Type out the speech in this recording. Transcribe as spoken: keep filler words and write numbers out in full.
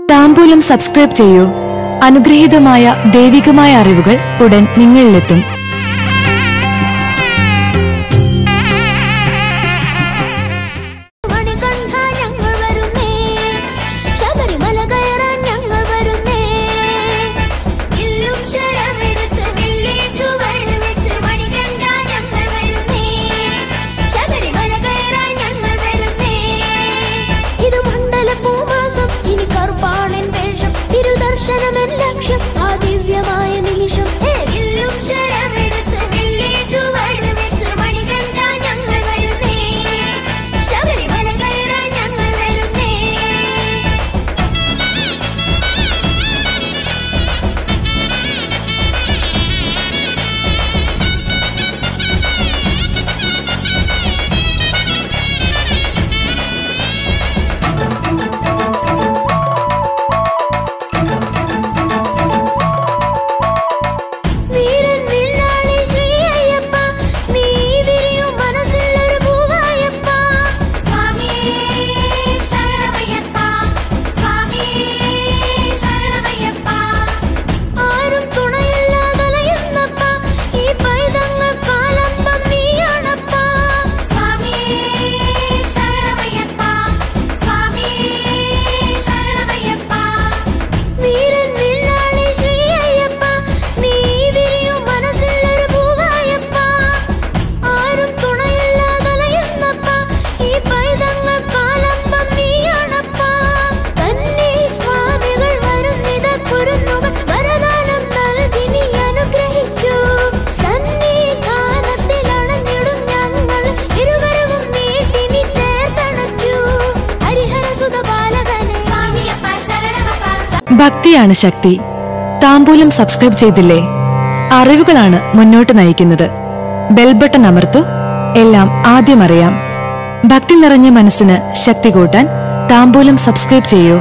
താംബൂലം subscribe ചെയ്യൂ. അനുഗ്രഹീതമായ ദൈവികമായ അറിവുകൾ ഉടൻ നിങ്ങളിലെത്തും. ഭക്തിയാണ് ശക്തി. താംബൂലം സബ്സ്ക്രൈബ് ചെയ്തില്ലേ? അറിവുകളാണ് മുന്നോട്ട് നയിക്കുന്നത്. ബെൽ ബട്ടൺ അമർത്തു. എല്ലാം ആദ്യം അറിയാം. ഭക്തി നിറഞ്ഞ മനസ്സിന് ശക്തി കൂട്ടാൻ താംബൂലം സബ്സ്ക്രൈബ് ചെയ്യൂ.